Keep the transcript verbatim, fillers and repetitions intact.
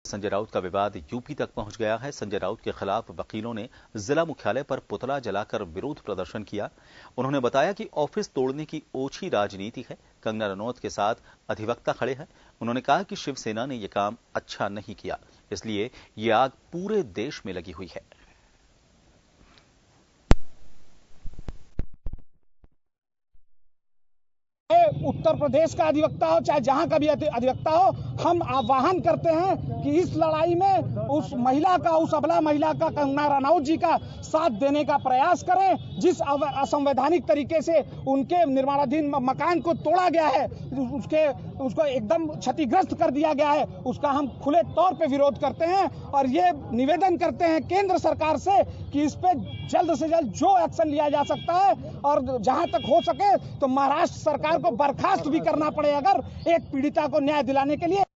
संजय राउत का विवाद यूपी तक पहुंच गया है। संजय राउत के खिलाफ वकीलों ने जिला मुख्यालय पर पुतला जलाकर विरोध प्रदर्शन किया। उन्होंने बताया कि ऑफिस तोड़ने की ओछी राजनीति है। कंगना रनौत के साथ अधिवक्ता खड़े हैं। उन्होंने कहा कि शिवसेना ने यह काम अच्छा नहीं किया, इसलिए ये आग पूरे देश में लगी हुई है। उत्तर प्रदेश का अधिवक्ता हो चाहे जहां का भी अधिवक्ता हो, हम आह्वान करते हैं कि इस लड़ाई में उस महिला का, उस अबला महिला का, कंगना रनौत जी का साथ देने का प्रयास करें। जिस असंवैधानिक तरीके से उनके निर्माणाधीन मकान को तोड़ा गया है, उसके उसको एकदम क्षतिग्रस्त कर दिया गया है, उसका हम खुले तौर पे विरोध करते हैं और ये निवेदन करते हैं केंद्र सरकार से कि इस पे जल्द से जल्द जो एक्शन लिया जा सकता है और जहां तक हो सके तो महाराष्ट्र सरकार को बर्खास्त भी करना पड़े अगर एक पीड़िता को न्याय दिलाने के लिए।